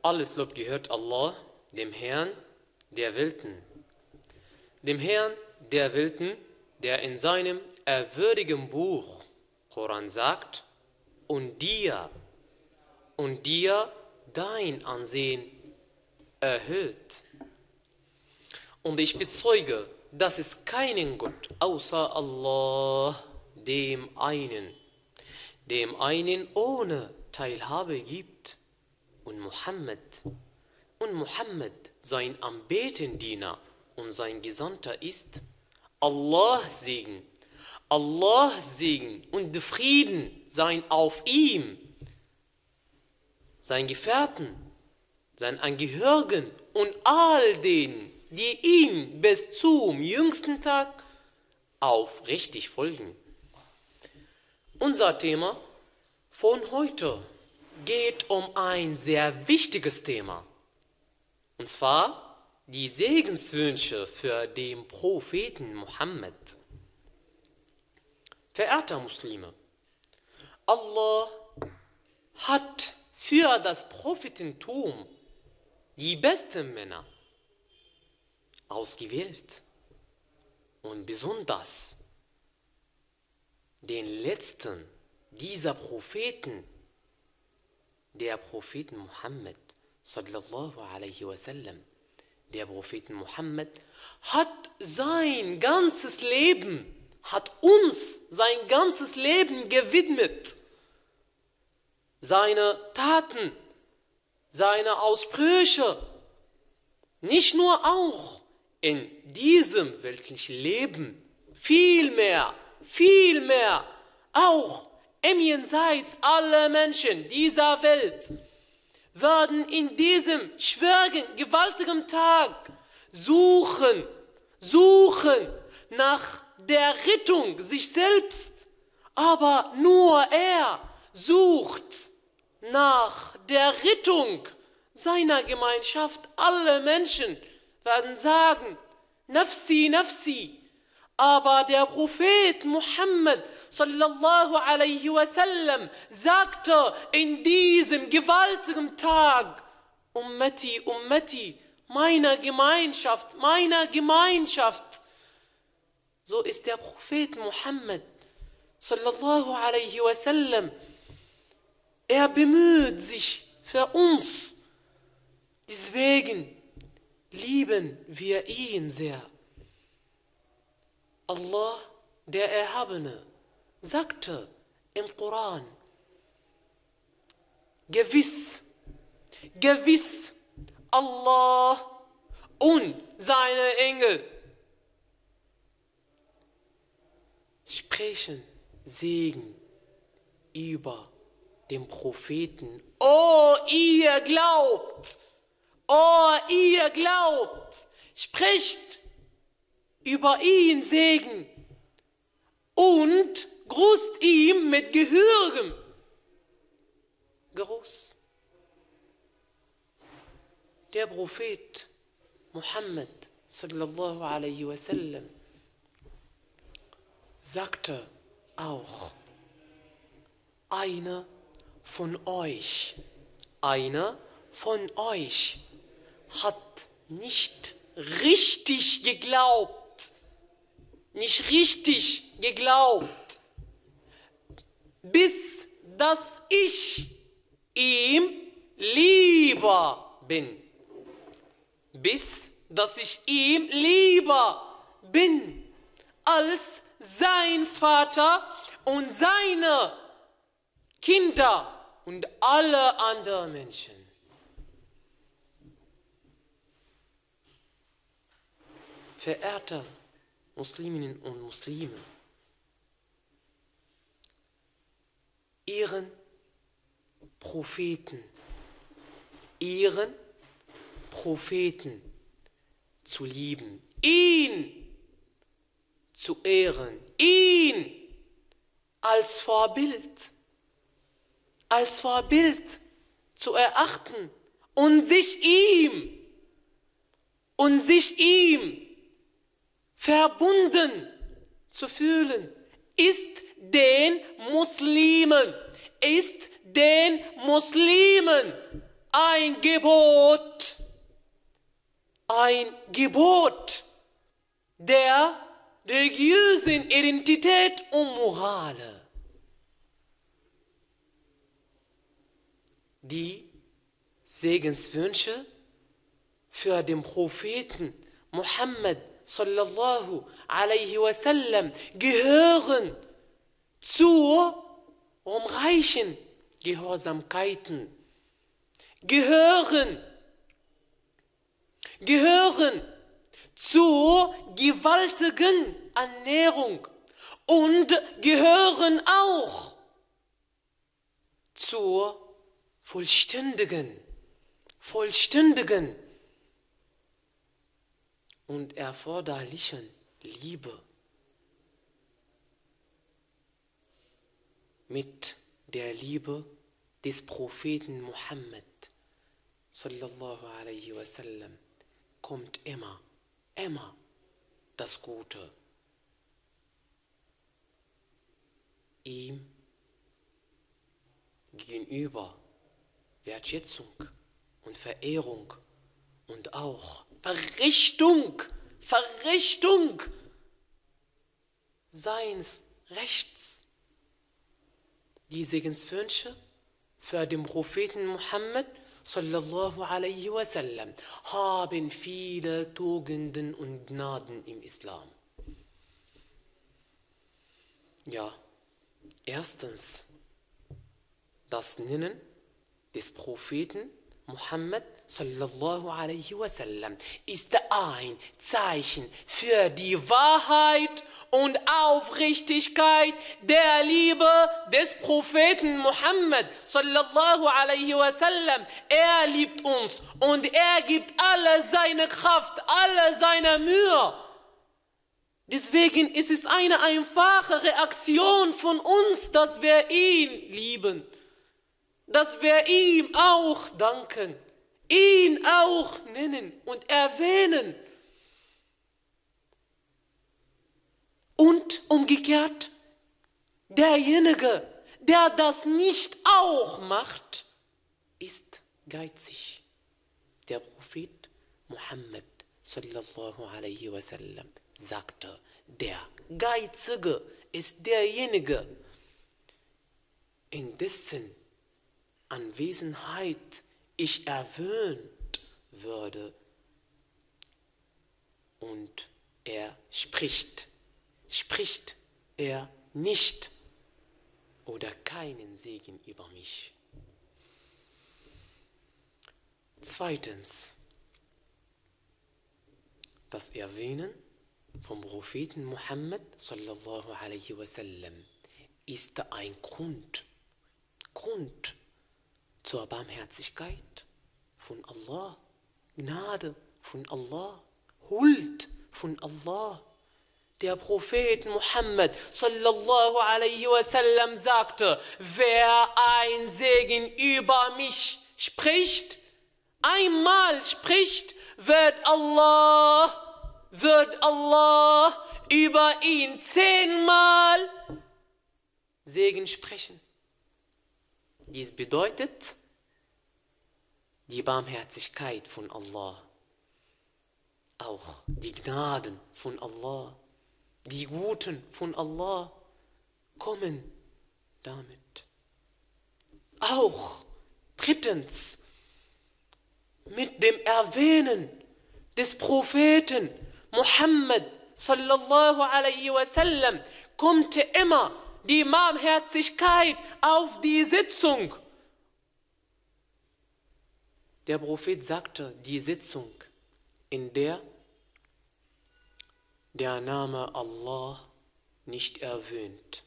Alles Lob gehört Allah, dem Herrn der Welten. Dem Herrn der Welten, der in seinem ehrwürdigen Buch Koran sagt, und dir dein Ansehen erhöht. Und ich bezeuge, dass es keinen Gott außer Allah, dem einen ohne Teilhabe gibt, und Muhammad sein Anbetendiener und sein Gesandter ist. Allahs Segen und Frieden seien auf ihm, seinen Gefährten, seinen Angehörigen und all denen, die ihm bis zum jüngsten Tag aufrichtig folgen. Unser Thema von heute geht um ein sehr wichtiges Thema, und zwar die Segenswünsche für den Propheten Muhammad. Verehrte Muslime, Allah hat für das Prophetentum die besten Männer ausgewählt und besonders den letzten dieser Propheten, der Propheten Muhammad sallallahu alaihi wasallam. Der Prophet Muhammad hat uns sein ganzes Leben gewidmet. Seine Taten, seine Aussprüche, nicht nur auch in diesem weltlichen Leben, vielmehr auch im Jenseits aller Menschen dieser Welt, werden in diesem schwierigen, gewaltigen Tag suchen nach der Rettung sich selbst, aber nur er sucht nach der Rettung seiner Gemeinschaft. Alle Menschen werden sagen, Nafsi, Nafsi. Aber der Prophet Muhammad sallallahu alaihi wasallam sagte in diesem gewaltigen Tag, Ummati, Ummati, meiner Gemeinschaft. So ist der Prophet Muhammad sallallahu alaihi wasallam. Er bemüht sich für uns. Deswegen lieben wir ihn sehr. Allah, der Erhabene, sagte im Koran, gewiss, Allah und seine Engel sprechen Segen über den Propheten. Oh, ihr glaubt, spricht über ihn Segen und grüßt ihm mit gehörigem Gruß. Der Prophet Muhammad sallallahu alaihi wasallam sagte auch, einer von euch hat nicht richtig geglaubt, bis dass ich ihm lieber bin. Als sein Vater und seine Kinder und alle anderen Menschen. Verehrte Musliminnen und Muslime, ihren Propheten zu lieben, ihn zu ehren, ihn als Vorbild zu erachten und sich ihm verbunden zu fühlen, ist den Muslimen ein Gebot der religiösen Identität und Morale. Die Segenswünsche für den Propheten Muhammad sallallahu alaihi wasallam gehören zur umreichen Gehorsamkeiten, gehören zur gewaltigen Ernährung und gehören auch zur vollständigen und erforderlichen Liebe. Mit der Liebe des Propheten Muhammad sallallahu alaihi wasallam kommt immer das Gute. Ihm gegenüber Wertschätzung und Verehrung und auch Verrichtung seines Rechts. Die Segenswünsche für den Propheten Muhammad sallallahu alaihi wasallam haben viele Tugenden und Gnaden im Islam. Ja, erstens das Nennen des Propheten Muhammad sallallahu alaihi wasallam ist ein Zeichen für die Wahrheit und Aufrichtigkeit der Liebe des Propheten Muhammad sallallahu alaihi wasallam. Er liebt uns und er gibt alle seine Kraft, alle seine Mühe. Deswegen ist es eine einfache Reaktion von uns, dass wir ihn lieben, dass wir ihm auch danken, ihn auch nennen und erwähnen. Und umgekehrt, derjenige, der das nicht auch macht, ist geizig. Der Prophet Muhammad sallallahu alaihi wasallam sagte, der Geizige ist derjenige, in dessen Anwesenheit ich erwähnt würde und er spricht er nicht oder keinen Segen über mich. Zweitens, das Erwähnen vom Propheten Muhammad sallallahu alaihi wasallam ist ein Grund zur Barmherzigkeit von Allah, Gnade von Allah, Huld von Allah. Der Prophet Muhammad sallallahu alaihi wasallam sagte, wer ein Segen über mich spricht, einmal spricht, wird Allah über ihn 10-mal Segen sprechen. Dies bedeutet die Barmherzigkeit von Allah, auch die Gnaden von Allah, die Guten von Allah kommen damit. Auch drittens, mit dem Erwähnen des Propheten Muhammad sallallahu alaihi wasallam kommt immer die Barmherzigkeit auf die Sitzung. Der Prophet sagte, die Sitzung, in der der Name Allah nicht erwähnt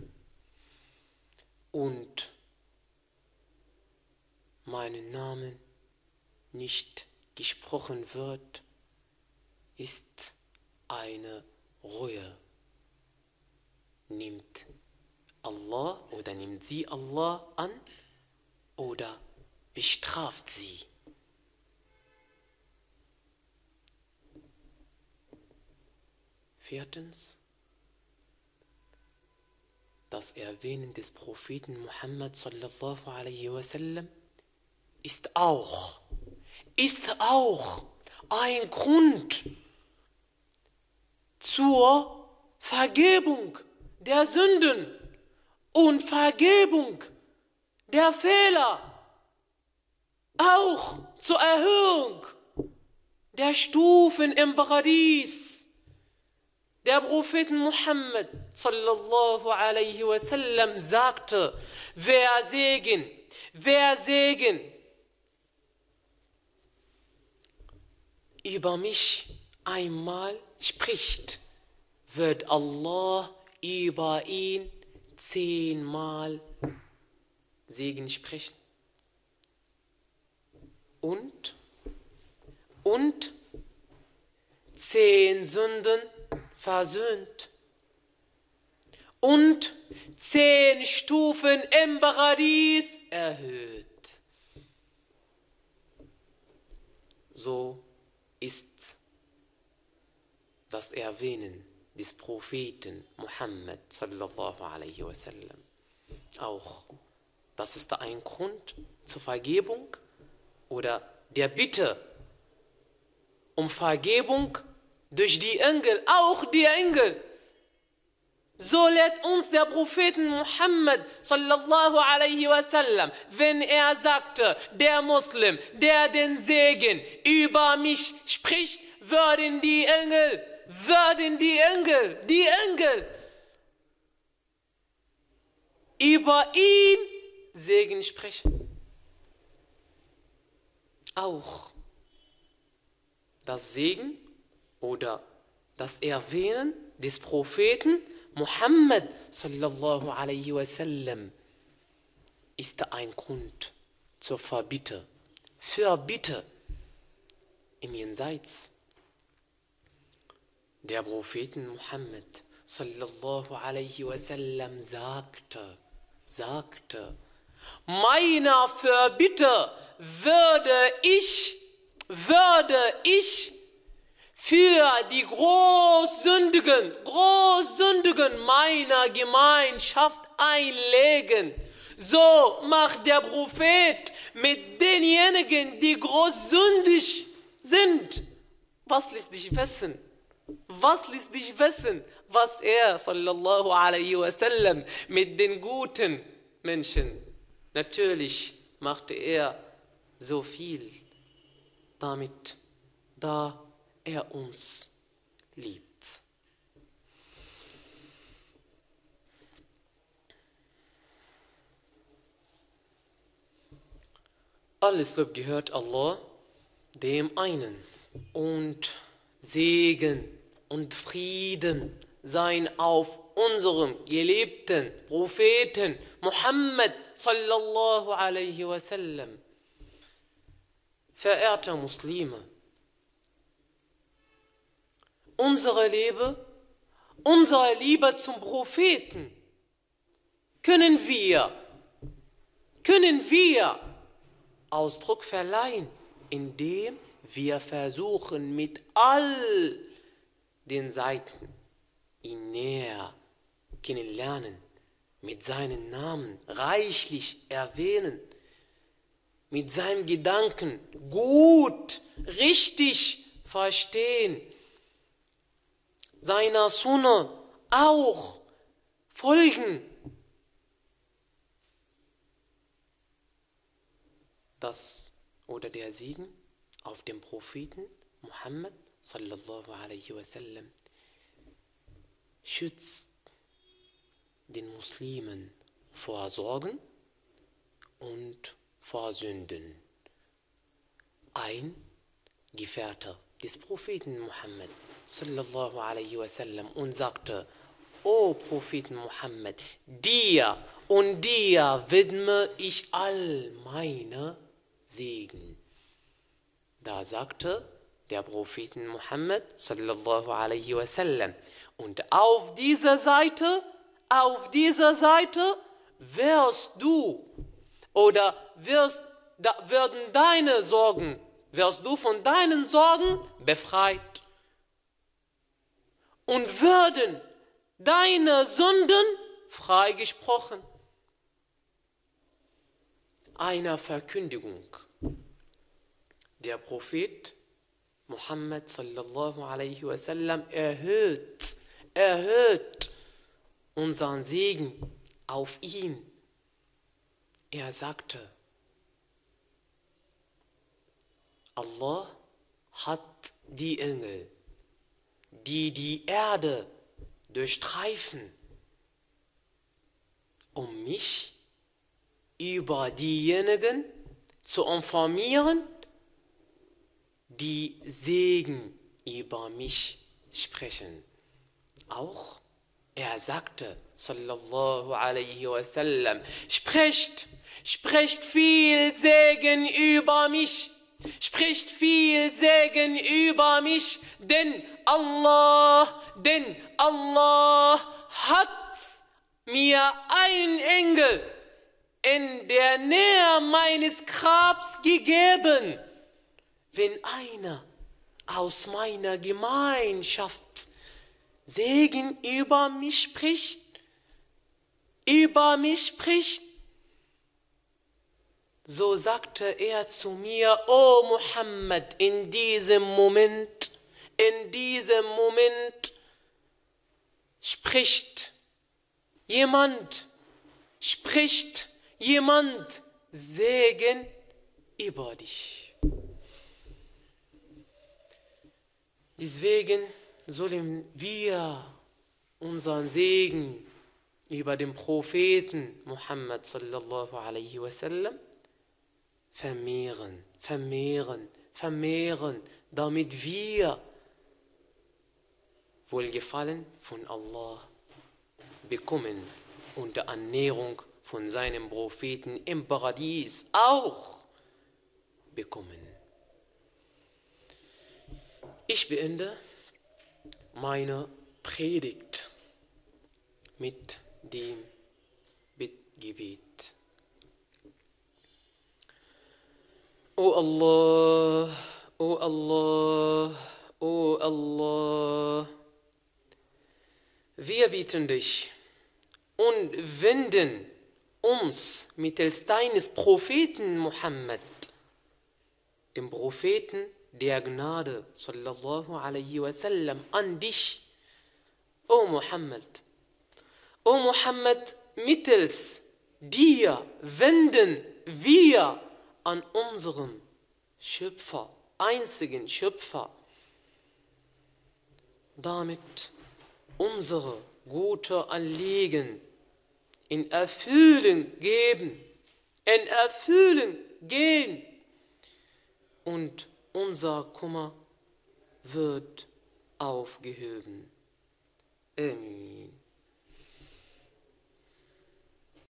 und meinen Namen nicht gesprochen wird, ist eine Reue. Nimmt Allah oder nimmt sie Allah an oder bestraft sie. Viertens, das Erwähnen des Propheten Muhammad sallallahu alaihi wasallam ist auch ein Grund zur Vergebung der Sünden und Vergebung der Fehler, auch zur Erhöhung der Stufen im Paradies. Der Prophet Muhammad sallallahu alaihi wasallam sagte, wer Segen über mich einmal spricht, wird Allah über ihn 10-mal Segen sprechen. Und 10 Sünden versöhnt. Und 10 Stufen im Paradies erhöht. So ist das Erwähnen des Propheten Muhammad sallallahu alaihi wasallam. Auch das ist ein Grund zur Vergebung oder der Bitte um Vergebung durch die Engel, auch die Engel. So lehrt uns der Prophet Muhammad sallallahu alaihi wasallam, wenn er sagte, der Muslim, der den Segen über mich spricht, würden die Engel über ihn Segen sprechen. Auch das Segen oder das Erwähnen des Propheten Muhammad sallallahu alaihi wasallam ist ein Grund zur Fürbitte im Jenseits. Der Prophet Muhammad sallallahu alaihi wasallam sagte, meiner Fürbitte würde ich für die Großsündigen meiner Gemeinschaft einlegen. So macht der Prophet mit denjenigen, die großsündig sind. Was lässt dich wissen, was er sallallahu alaihi wasallam mit den guten Menschen, natürlich machte er so viel damit, da er uns liebt. Alles Lob gehört Allah, dem einen, und Segen und Frieden seien auf unserem geliebten Propheten Muhammad sallallahu alaihi wasallam. Verehrte Muslime, unsere Liebe zum Propheten können wir Ausdruck verleihen, indem wir versuchen, mit all den Seiten ihn näher kennenlernen, mit seinen Namen reichlich erwähnen, mit seinen Gedanken gut, richtig verstehen, seiner Sunna auch folgen. Das oder der Segen auf dem Propheten Muhammad sallallahu alaihi wasallam schützt den Muslimen vor Sorgen und vor Sünden. Ein Gefährte des Propheten Muhammad sallallahu alaihi wasallam und sagte: O Propheten Muhammad, dir und dir widme ich all meine Segen. Da sagte der Prophet Muhammad sallallahu alaihi wasallam: Und auf dieser Seite wirst du oder wirst du von deinen Sorgen befreit und würden deine Sünden freigesprochen. Eine Verkündigung der Prophet Muhammad sallallahu alaihi wasallam erhöht unseren Segen auf ihn. Er sagte, Allah hat die Engel, die die Erde durchstreifen, um mich über diejenigen zu informieren, die Segen über mich sprechen. Auch er sagte, sallallahu alaihi wasallam, sprecht viel Segen über mich, spricht viel Segen über mich, denn Allah hat mir einen Engel in der Nähe meines Grabs gegeben. Wenn einer aus meiner Gemeinschaft Segen über mich spricht, so sagte er zu mir, O Muhammad, in diesem Moment spricht jemand Segen über dich. Deswegen sollen wir unseren Segen über den Propheten Muhammad sallallahu alaihi wasallam vermehren, damit wir Wohlgefallen von Allah bekommen und die Annäherung von seinem Propheten im Paradies auch bekommen. Ich beende meine Predigt mit dem Gebet. O Allah, O Allah, O Allah, wir bitten dich und wenden uns mittels deines Propheten Muhammad, dem Propheten der Gnade, sallallahu alaihi wasallam, an dich, O Muhammad. O Muhammad, mittels dir wenden wir an unserem Schöpfer, einzigen Schöpfer, damit unsere gute Anliegen in Erfüllung gehen und unser Kummer wird aufgehoben. Amen.